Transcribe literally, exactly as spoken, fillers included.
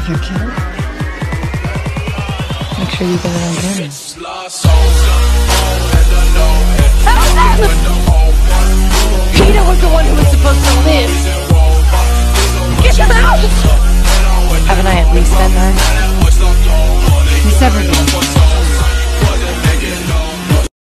you can. Make sure you get it on camera.